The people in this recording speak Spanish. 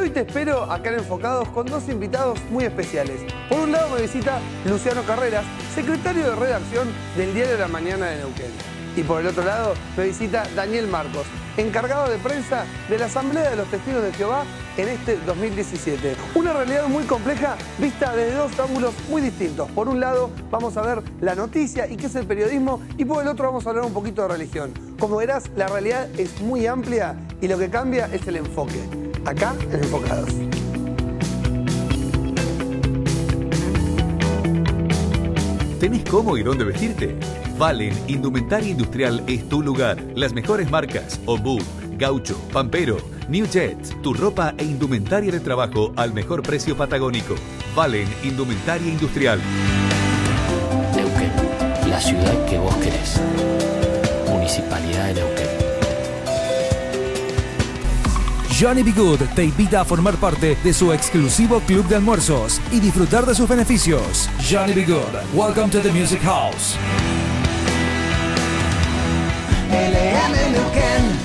hoy te espero acá en Enfocados con dos invitados muy especiales. Por un lado me visita Luciano Carreras, secretario de redacción del Diario de la Mañana de Neuquén. Y por el otro lado me visita Daniel Marcos, encargado de prensa de la Asamblea de los Testigos de Jehová en este 2017. Una realidad muy compleja vista desde dos ángulos muy distintos. Por un lado vamos a ver la noticia y qué es el periodismo, y por el otro vamos a hablar un poquito de religión. Como verás, la realidad es muy amplia y lo que cambia es el enfoque. Acá en Enfocados. ¿Tenés cómo y dónde vestirte? Valen Indumentaria Industrial es tu lugar. Las mejores marcas: Obú, Gaucho, Pampero, New Jet. Tu ropa e indumentaria de trabajo al mejor precio patagónico. Valen Indumentaria Industrial. Neuquén, la ciudad que vos querés. Municipalidad de Neuquén. Johnny B. Good te invita a formar parte de su exclusivo club de almuerzos y disfrutar de sus beneficios. Johnny B. Good, welcome to the Music House. LM Neuquén.